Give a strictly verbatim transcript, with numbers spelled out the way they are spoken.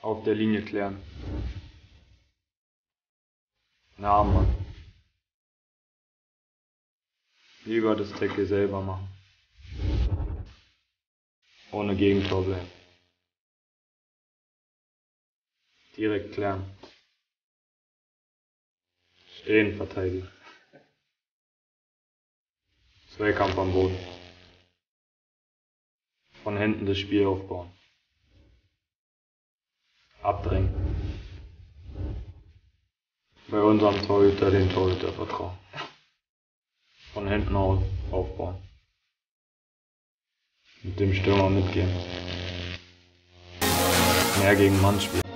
Auf der Linie klären. Na, Mann. Lieber das Tackle selber machen. Ohne Gegentor bleiben. Direkt klären. Stehen, verteidigen. Zweikampf am Boden. Von hinten das Spiel aufbauen. Abdrängen. Bei unserem Torhüter den Torhüter vertrauen. Von hinten aus aufbauen. Mit dem Stürmer mitgehen. Mehr gegen Mann spielen.